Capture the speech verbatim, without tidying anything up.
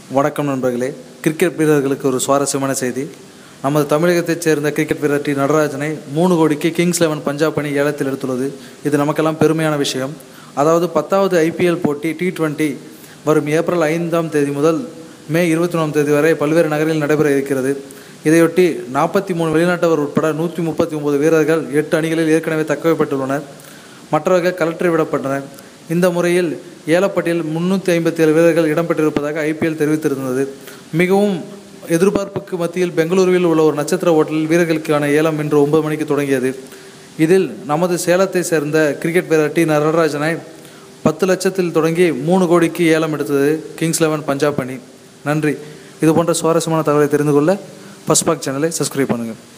வணக்கம் நண்பர்களே. கிரிக்கெட் வீரர்களுக்கு ஒரு சுவாரஸ்யமான செய்தி. நமது தமிழகத்தைச் சேர்ந்த கிரிக்கெட் வீரர் டி நடராஜனை மூணு கோடிக்கு கிங்ஸ் லெவன் பஞ்சாப் அணி ஏலத்தில் எடுத்துள்ளது. இது நமக்கெல்லாம் பெருமையான விஷயம். அதாவது பத்தாவது ஐபிஎல் போட்டி டி டுவெண்ட்டி வரும் ஏப்ரல் ஐந்தாம் தேதி முதல் மே இருபத்தி ஒன்றாம் தேதி வரை பல்வேறு நகரில் நடைபெற இருக்கிறது. இதையொட்டி நாற்பத்தி மூணு வெளிநாட்டவர் உட்பட நூற்றி முப்பத்தி ஒன்பது வீரர்கள் எட்டு அணிகளில் ஏற்கனவே தக்கவைப்பட்டுள்ளனர். மற்றவர்கள் கலெக்டர் விடப்பட்டனர். இந்த முறையில் ஏலப்பட்டியில் முன்னூற்றி ஐம்பத்தி ஏழு வீரர்கள் இடம்பெற்றிருப்பதாக ஐபிஎல் தெரிவித்திருந்தது. மிகவும் எதிர்பார்ப்புக்கு மத்தியில் பெங்களூருவில் உள்ள ஒரு நட்சத்திர ஹோட்டலில் வீரர்களுக்கான ஏலம் இன்று ஒன்பது மணிக்கு தொடங்கியது. இதில் நமது சேலத்தை சேர்ந்த கிரிக்கெட் வீரர் டி நடராஜனை பத்து லட்சத்தில் தொடங்கி மூணு கோடிக்கு ஏலம் எடுத்தது கிங்ஸ் லெவன் பஞ்சாப் அணி. நன்றி. இது போன்ற சுவாரஸ்யமான தகவலை தெரிந்து கொள்ள ஃபர்ஸ்ட் பார்க் சேனலை சப்ஸ்கிரைப் பண்ணுங்கள்.